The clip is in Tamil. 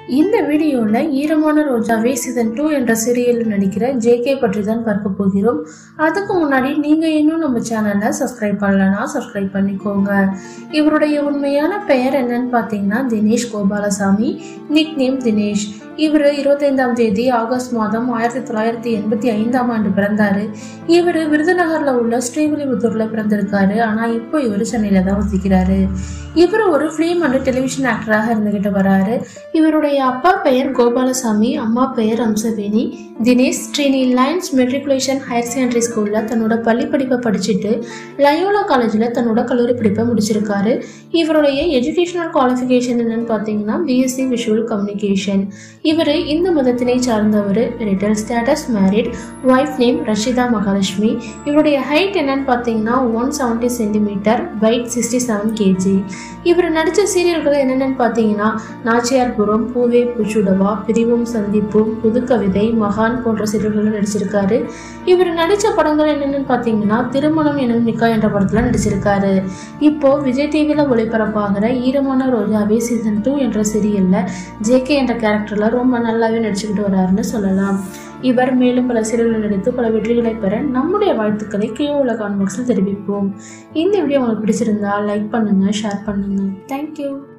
இந்த வீடியோல ஈரமான ரோஜாவே சீசன் 2 என்ற சீரியலில் நடிக்கிற ஜேகே பற்றி தான் பார்க்க போகிறோம். அதுக்கு முன்னாடி நீங்க இன்னும் நம்ம சேனலை சப்ஸ்கிரைப் பண்ணலனா சப்ஸ்கிரைப் பண்ணிக்கோங்க. இவருடைய உண்மையான பெயர் என்னன்னு பார்த்தீங்கன்னா தினேஷ் கோபாலசாமி, நிக் நேம் தினேஷ். இவர் 25ஆம் தேதி ஆகஸ்ட் மாதம் 1985ஆம் ஆண்டு பிறந்தாரு. இவர் விருதுநகர்ல உள்ள ஸ்ரீவில்லிபுத்தூர்ல பிறந்திருக்காரு. ஆனா இப்போ இவர் சென்னையில தான் வசிக்கிறாரு. இவர் ஒரு ஃபிலிம் அண்ட் டெலிவிஷன் ஆக்டராக இருந்துகிட்டு வராரு. இவருடைய அப்பா பெயர் கோபாலசாமி, அம்மா பெயர் Amsaveni. Dinesh Srini lines matriculation higher secondary ஸ்கூல்ல தன்னோட பள்ளி படிப்பை படிச்சுட்டு லயோலா காலேஜ்ல தன்னோட கல்லூரி படிப்பை முடிச்சிருக்காரு. இவருடைய எஜுகேஷனல் குவாலிஃபிகேஷன் என்னன்னு பார்த்தீங்கன்னா பிஎஸ்சி விஷுவல் கம்யூனிகேஷன். இவர் இந்து மதத்தினை சார்ந்தவர். Marital status married, wife name Rashida Mahalakshmi. இவருடைய ஹைட் என்னன்னு பார்த்தீங்கன்னா 170 சென்டிமீட்டர், வெயிட் 67 kg. இவர் நடித்த சீரியல்கள் என்னென்னு பார்த்தீங்கன்னா நாச்சியார்புரம், பூவே பூச்சுடவா, பிரிவும் சந்திப்பும், புதுக்கவிதை, மகான் போன்ற சீரியல்கள் நடிச்சிருக்காரு. இவர் நடித்த படங்கள் என்னென்னு பார்த்தீங்கன்னா திருமணம் எனும் நிக்கா என்ற படத்தில் நடிச்சிருக்காரு. இப்போ விஜய் டிவியில் ஒளிபரப்பாகிற ஈரமான ரோஜாவே சீசன் 2 என்ற சீரியல்ல ஜேகே என்ற கேரக்டர்ல ரொம்ப நல்லாவே நடிச்சுக்கிட்டு வராருன்னு சொல்லலாம். இவர் மேலும் பல சீரியல்கள் நடித்து பல வெற்றிகளை பெற நம்முடைய வாழ்த்துக்களை கீழே உள்ள கமெண்ட் பாக்ஸில் தெரிவிப்போம். இந்த வீடியோ உங்களுக்கு பிடிச்சிருந்தா லைக் பண்ணுங்க, ஷேர் பண்ணுங்க. தேங்க்யூ.